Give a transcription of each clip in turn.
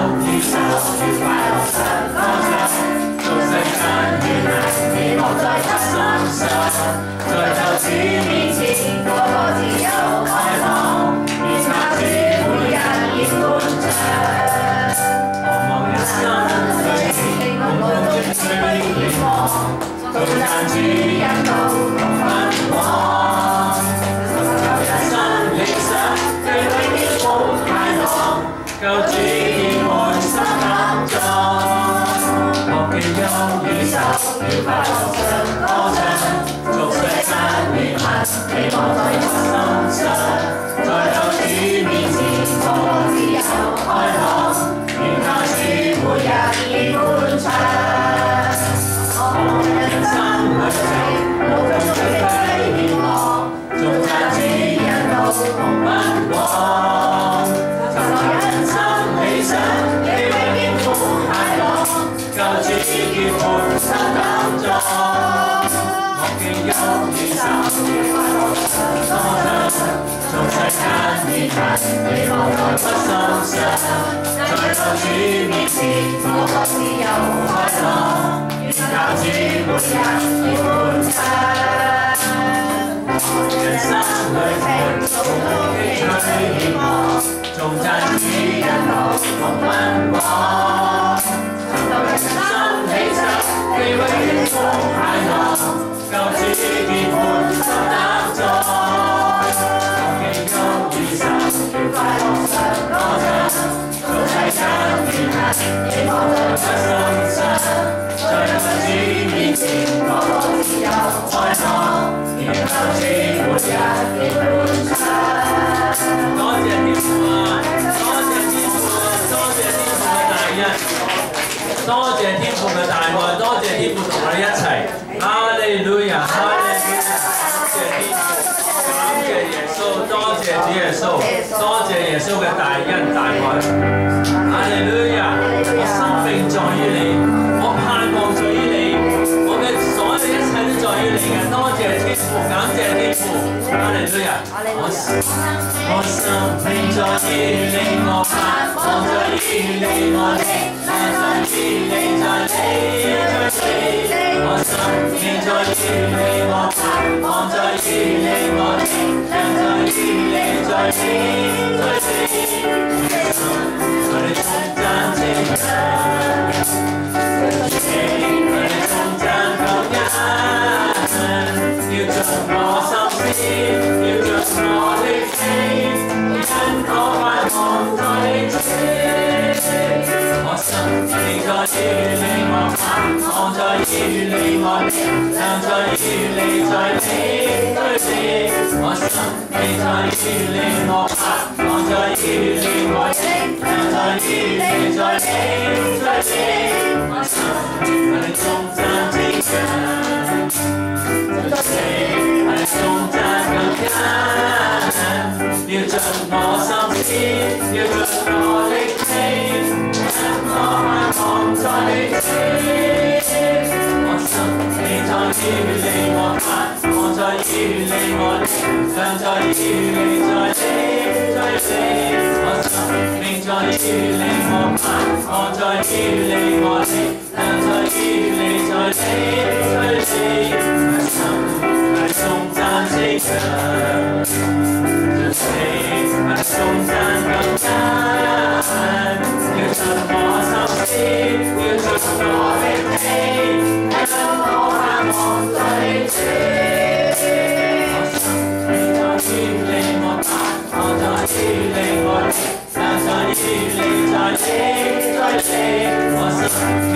與手要快樂常歌唱，眾世間願能希望在他身上，在救主面前個個自由開朗，願他主每日熱歡唱，渴望一生裏共共追隨願望，頌讚主引導同奔往，求人生理想對永遠好快樂，救主已滿心感動，學記憂與愁要快樂常歌唱，俗世間憐憫希望在他身上，在救主面前個個自由開朗，願他主每日熱歡唱，渴望人生旅程路中追歸願望，頌讚主引導同奔往，尋求人生理想你永遠好快樂，救主結滿心感動，學記憂與愁快樂常歌唱，眾世間憐憫希望在他身上，在救主面前個個自由開朗，願靠主每日熱歡唱，人生旅程路途崎嶇險惡，頌讚主引導同奔往，尋求人生理想你永遠好快樂，救主結滿心膽壯，學記憂與愁要快樂常歌唱，眾世間憐憫希望在他身上，在救主面前個個自由開朗，願救主每日熱歡唱。多謝天父啊！多謝天父啊！多謝天父嘅大恩，多謝天父嘅大愛，多謝天父同我哋一齊。哈利路亞，哈利路亞！多謝天父，感謝耶穌，多謝主耶穌，多謝耶穌嘅大恩大愛。哈利路亞！我生命在於你，我盼望在於你，我嘅所有一切都在於你嘅。多謝天父，感謝天父。哈利路亞！我生命在於你，我盼望在於你，我力量在於你，在你，在你。我生命在於你，我盼望在於你，我力量在於你，在你，在你。我哋頌讚稱揚，我哋頌讚感恩，要盡我心思，要盡我力氣，因我盼望在你處。我生命在於你，我盼望在於你，我力量在於你，在你，在你。我生命在於你，我盼望在於你，我力量在於你，在你，在你。我生命係頌讚稱揚，在你係頌讚感恩，要盡我心思，要盡我力氣，因我盼望在你處。我生命在於你，我盼望在於你，我力量在於你，在你，在你。我生命在於你，我盼望在於你，我力量在於你，在你，在你。我生命頌讚稱揚，在你係頌讚感恩，要盡我心思，要盡我力氣，因我盼望在你處。我生命在於你，我盼望在於你，我力量在於你，在你，在你。我生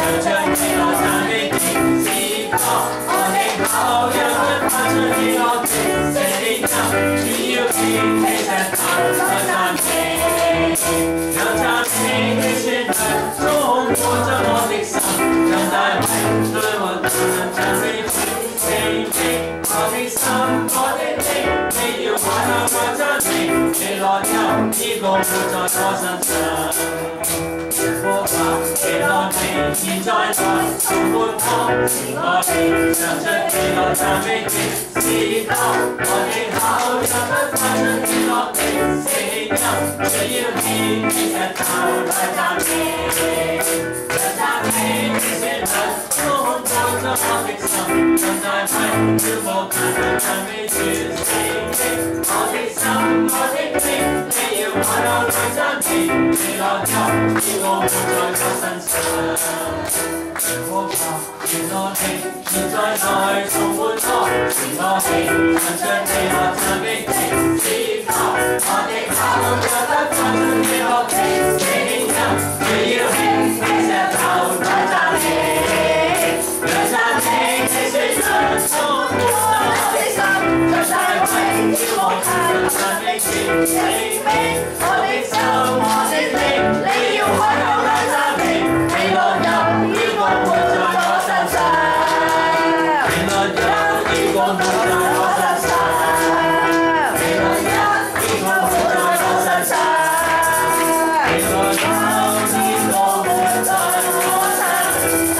着喜樂讚美你，是否我的口讓佢發出喜樂的聲音，主要獻起石頭來讚美，讓讚美的旋律充滿着我的心，讓大衛對我單讚美主，聖經我的心，我的靈，你要快樂來讚美，你來由呢個活在我身上。我話期待你現在來充滿我，是我哋唱出喜樂讚美你，是否我的口讓佢發出喜樂的聲音，主要獻起石頭來讚美，讓讚美的旋律充滿着我的心，讓大衛要我單單讚美主，聖經我的心，我的靈，你要快樂來讚美，你來由呢個活在我身上。我怕原來你現在來充滿我，是我氣唱出喜樂讚美你，是否我的口讓佢發出喜樂的聲音，主要獻起石頭來讚美，讓讚美的旋律充滿我的心，讓大衛要我快樂讚美主，聖名我的心，我的靈，你要快樂來讚美，你來由呢個活在我身上，你來由呢個活在我身上，你來由呢個活在我身上，你來由呢個活在我身上。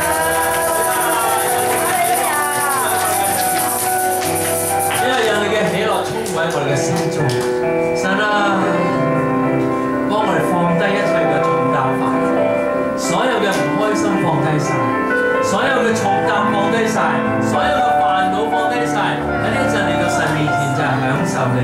因為讓你嘅喜樂充滿喺我哋嘅心中，神啊，幫我哋放低一切嘅重擔煩惱，所有嘅唔開心放低晒，所有嘅重擔放低晒，所有嘅煩惱放低晒，喺呢一陣嚟到神面前就係享受你。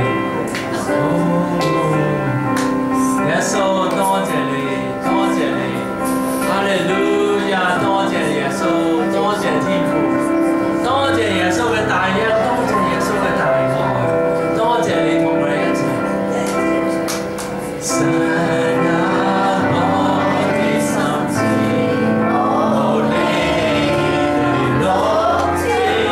耶穌，多謝你，多謝你，哈利路亞，多謝耶穌，多謝天父，多謝耶穌嘅大恩，多謝耶穌嘅大愛，多謝你同我哋一齊。神啊，我的心志無離地樂天。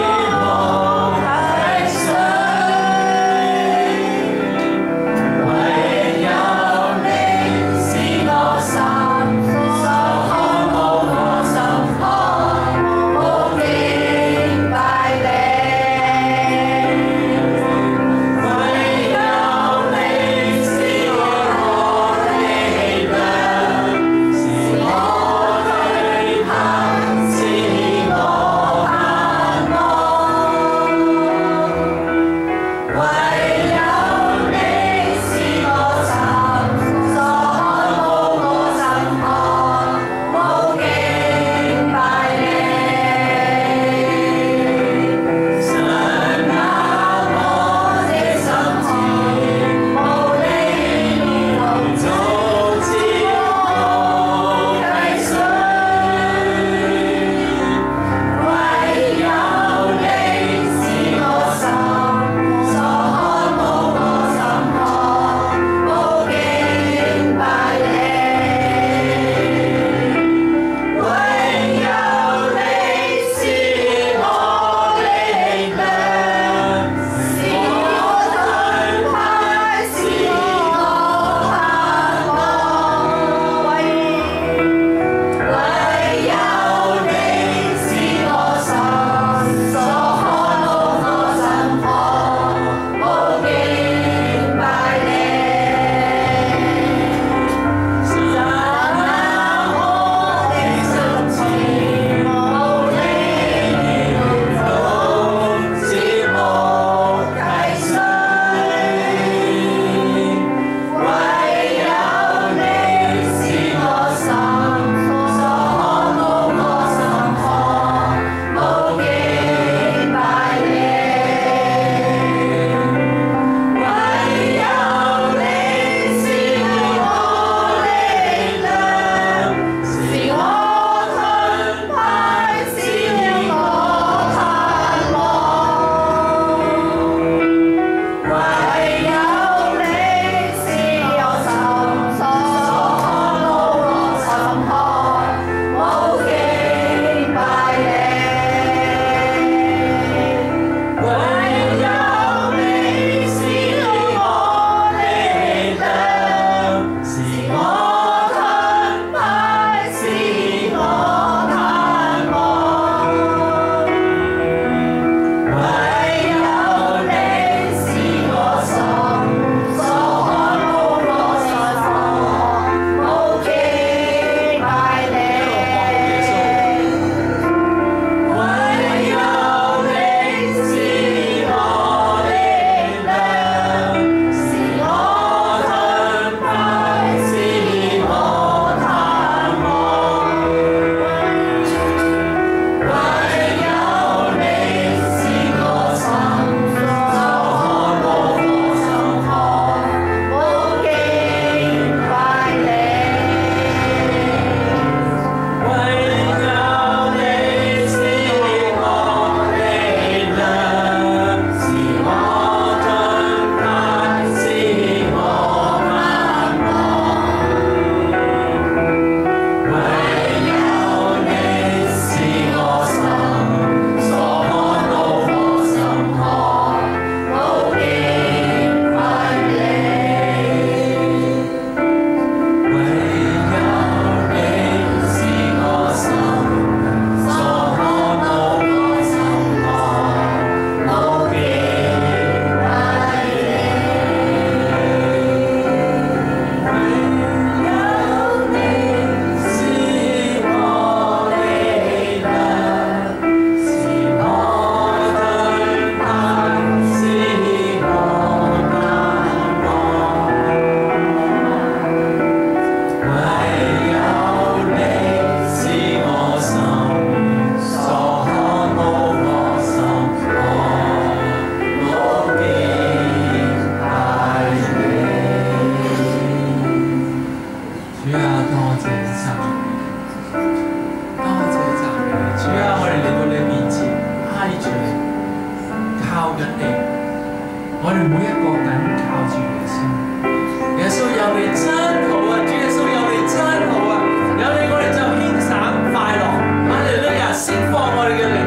靠緊你，我哋每一個緊靠住你先。耶穌有你真好啊！主耶穌有你真好啊！有你我哋就輕省快樂。哈利路亞！釋放我哋嘅靈